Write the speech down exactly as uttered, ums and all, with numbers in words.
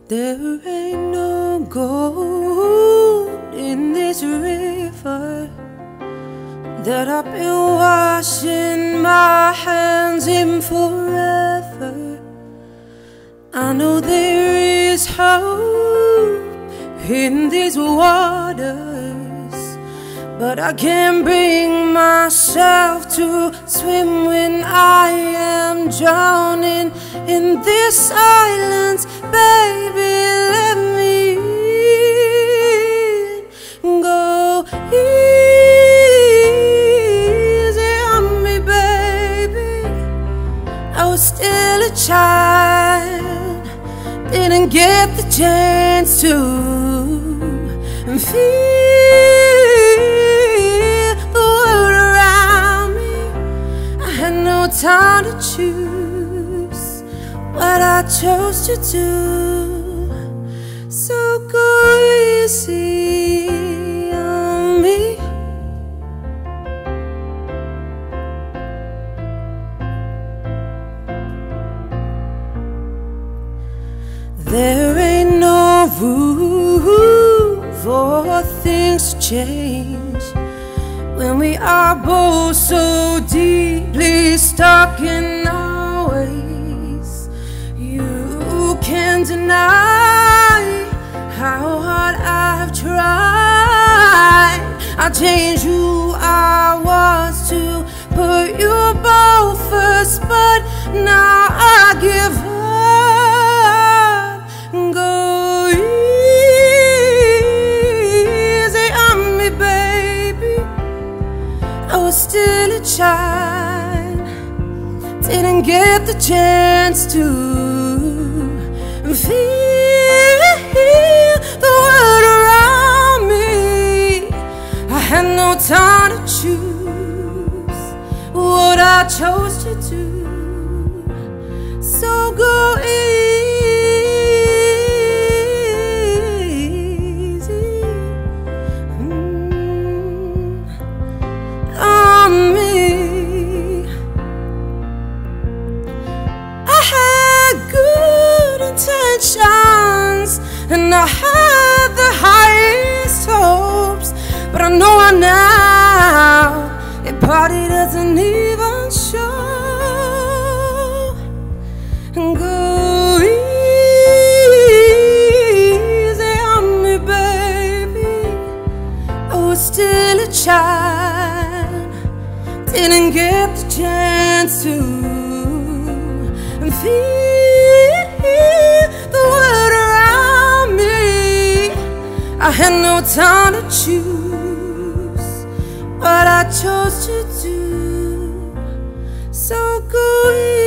There ain't no gold in this river that I've been washing my hands in forever. I know there is hope in these waters, but I can't bring myself to swim when I am drowning in this silence. Baby, let me in. Go easy on me, baby. I was still a child, didn't get the chance to feel the world around me. I had no time to choose what I chose to do, so go easy on me. There ain't no room for things to change when we are both so deeply stuck in our ways. You can't deny how hard I've tried. I changed who I was to put you both first, but now I give up. Go easy on me, baby. I was still a child, didn't get the chance to feel the world around me. I had no time to choose what I chose to do, so go easy mm, on me. I had good intentions and I had the highest hopes, but I know I now it probably doesn't even show. Go easy on me, baby. I was still a child, didn't get the chance to feel the world around me. I had no time to choose what I chose to do, so go easy.